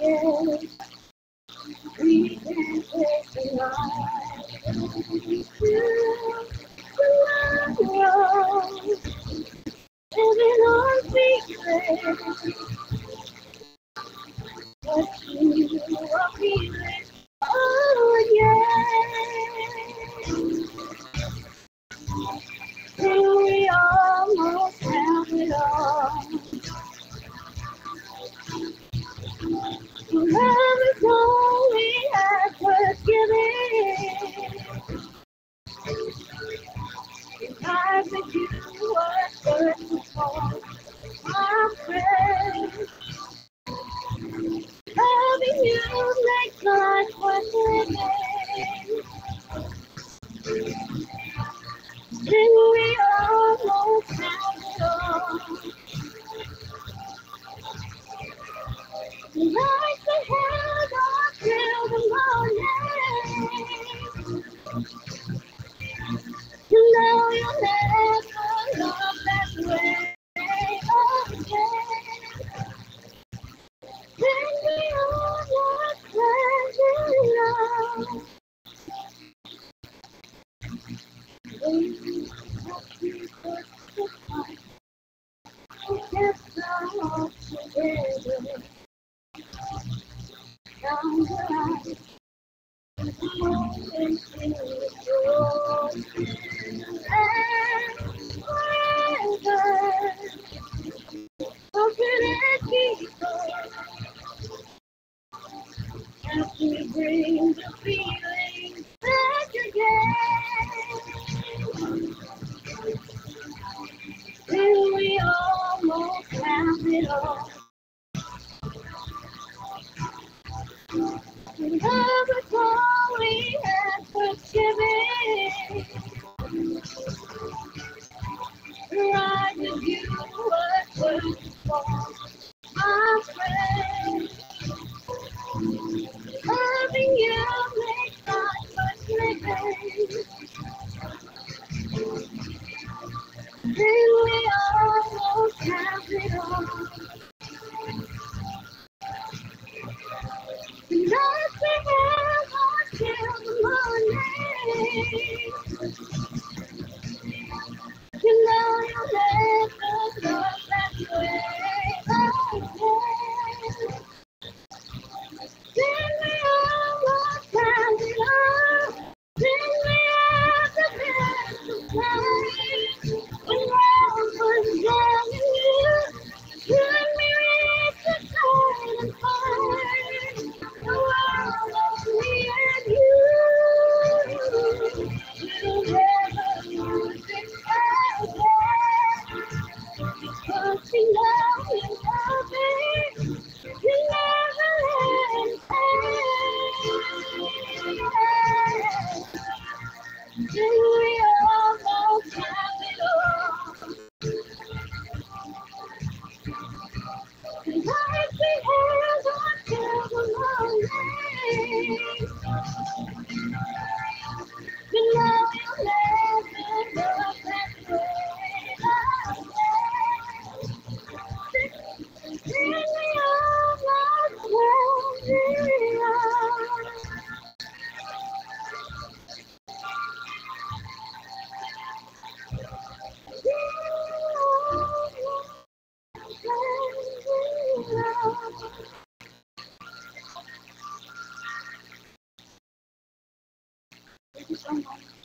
forget. We can take the light to tomorrow. Living on secret, but you are feeling. Oh yeah. Till we almost have it all. Love is all we have worth giving. Life with you was worth the fall. My friend, loving you makes life worth living. Then we almost have it all. Life ahead until the morning. You know you'll never love that way again. Then we almost have it all. We have to put the fight. Together all together. Down the line. Moment is yours. And forever. How can it be so? As we bring the feeling back again. Till we almost have it all. Love is all we had for giving. Right with you was worth it for. My friend, loving you makes life worth living. Till we almost have it all. Life we have until the morning. You know you'll never love that way again. Then we almost have it all. Then we have the best of times. When love was young and new, when we reached the golden point, the world was me and you. We'll never lose it again. 'Cause we know you love me. You never let it end. Till we almost have it all. Life we have until the morning. You know you'll never love that way again. Till we almost have it all. Thank you so much.